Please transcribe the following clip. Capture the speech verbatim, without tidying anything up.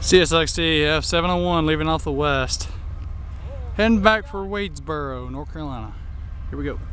C S X T F seven oh one leaving off the west. Heading back for Wadesboro, North Carolina. Here we go.